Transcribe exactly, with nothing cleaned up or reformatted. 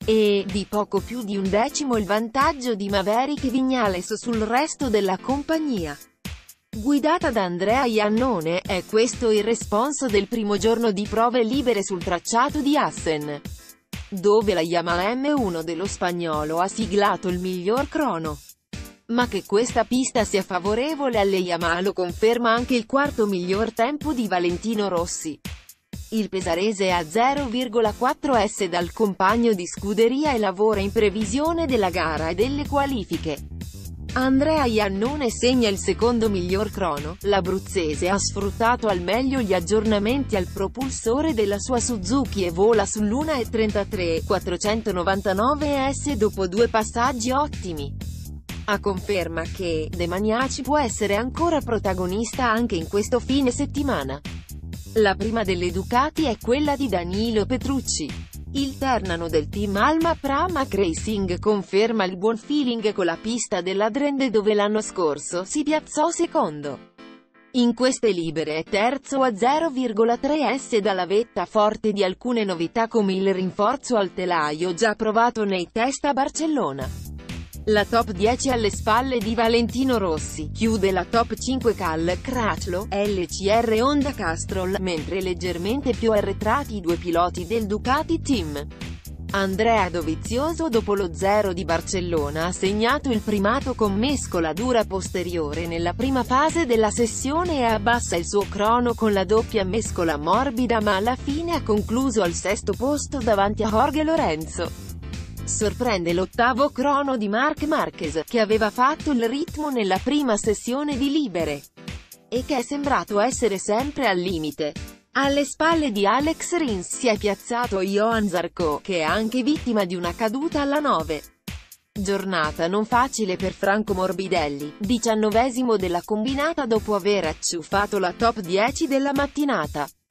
e, di poco più di un decimo il vantaggio di Maverick Viñales sul resto della compagnia. Guidata da Andrea Iannone, è questo il responso del primo giorno di prove libere sul tracciato di Assen, dove la Yamaha M uno dello spagnolo ha siglato il miglior crono. Ma che questa pista sia favorevole alle Yamaha lo conferma anche il quarto miglior tempo di Valentino Rossi. Il pesarese è a zero virgola quattro secondi dal compagno di scuderia e lavora in previsione della gara e delle qualifiche. Andrea Iannone segna il secondo miglior crono. L'abruzzese ha sfruttato al meglio gli aggiornamenti al propulsore della sua Suzuki e vola sull'uno e trentatré quattrocentonovantanove S dopo due passaggi ottimi. A conferma che De Maniaci può essere ancora protagonista anche in questo fine settimana. La prima delle Ducati è quella di Danilo Petrucci. Il ternano del team Alma Pramac Racing conferma il buon feeling con la pista della Drenthe dove l'anno scorso si piazzò secondo. In queste libere è terzo a zero virgola tre secondi dalla vetta forte di alcune novità come il rinforzo al telaio già provato nei test a Barcellona. La top dieci alle spalle di Valentino Rossi, chiude la top cinque Cal Crutchlow, L C R Honda Castrol, mentre leggermente più arretrati i due piloti del Ducati Team. Andrea Dovizioso dopo lo zero di Barcellona ha segnato il primato con mescola dura posteriore nella prima fase della sessione e abbassa il suo crono con la doppia mescola morbida ma alla fine ha concluso al sesto posto davanti a Jorge Lorenzo. Sorprende l'ottavo crono di Marc Marquez, che aveva fatto il ritmo nella prima sessione di libere, e che è sembrato essere sempre al limite. Alle spalle di Alex Rins si è piazzato Johann Zarco, che è anche vittima di una caduta alla nove. Giornata non facile per Franco Morbidelli, diciannovesimo della combinata dopo aver acciuffato la top dieci della mattinata.